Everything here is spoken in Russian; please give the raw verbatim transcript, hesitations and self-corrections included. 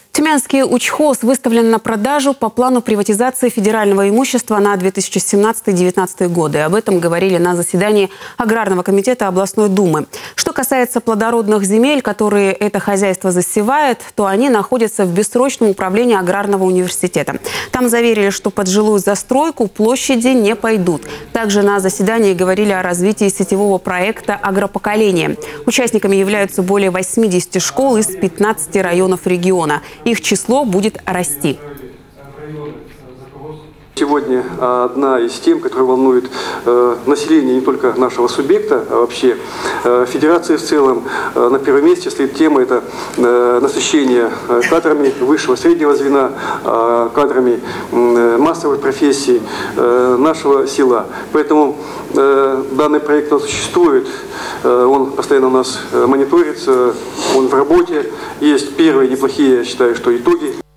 Тюменский учхоз выставлен на продажу по плану приватизации федерального имущества на две тысячи семнадцатый — две тысячи девятнадцатый годы. Об этом говорили на заседании Аграрного комитета областной думы. Что касается плодородных земель, которые это хозяйство засевает, то они находятся в бессрочном управлении Аграрного университета. Там заверили, что под жилую застройку площади не пойдут. Также на заседании говорили о развитии сетевого проекта «Агропоколение». Участниками являются более восьмидесяти школ из пятнадцати районов региона. Их число будет расти. Сегодня одна из тем, которая волнует э, население не только нашего субъекта, а вообще э, федерации в целом. Э, на первом месте стоит тема – это э, насыщение кадрами высшего среднего звена, э, кадрами э, массовых профессий э, нашего села. Поэтому э, данный проект у нас существует, э, он постоянно у нас мониторится, он в работе. Есть первые неплохие, я считаю, что итоги.